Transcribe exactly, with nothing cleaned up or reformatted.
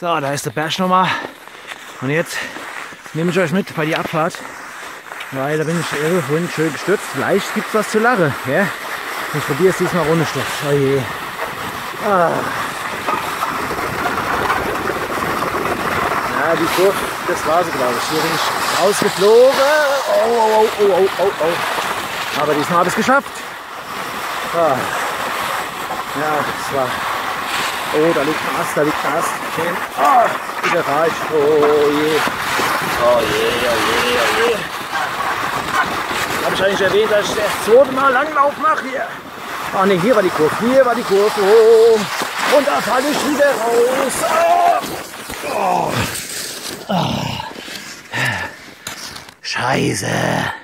So, da ist der Berg nochmal. Und jetzt nehme ich euch mit bei die Abfahrt. Weil da bin ich irre vorhin schön gestürzt. Vielleicht gibt es was zu lachen. Ja? Ich probiere es diesmal ohne Sturz. Oh je. Ah. Ja, die Kurve, das war sie, glaube ich. Hier bin ich rausgeflogen. Oh, oh, oh, oh, oh, oh. Aber diesmal habe ich es geschafft. Ah. Ja, das war... Oh, da liegt ein Ast, da liegt ein Ast. Schön. Ah, wieder reicht. Oh je. Oh je, oh je, oh je. Habe ich eigentlich erwähnt, dass ich das zweite Mal Langlauf mache hier? Ah ne, hier war die Kurve, hier war die Kurve. Oh. Und da falle ich wieder raus. Oh. Oh. Oh. Scheiße.